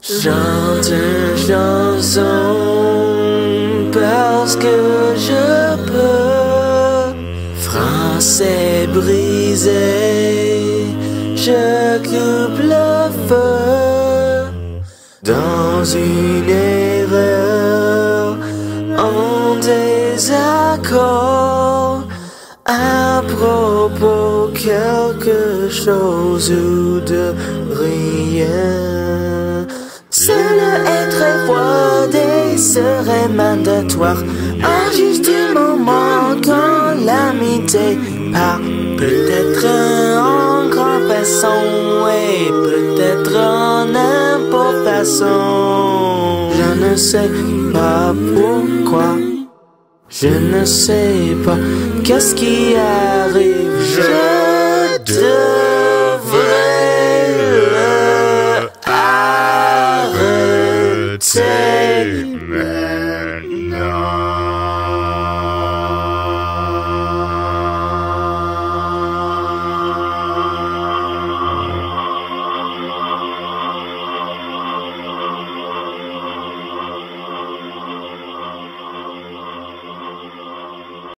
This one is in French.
Chante une chanson parce que je peux. Français brisé, je coupe le feu. Dans une erreur, en désaccord, à propos quelque chose ou de rien. Seul être froidé serait mandatoire, à juste du moment quand l'amitié part. Peut-être en grande façon et peut-être en n'importe façon. Je ne sais pas pourquoi, je ne sais pas qu'est-ce qui arrive. Je devrais le arrêter.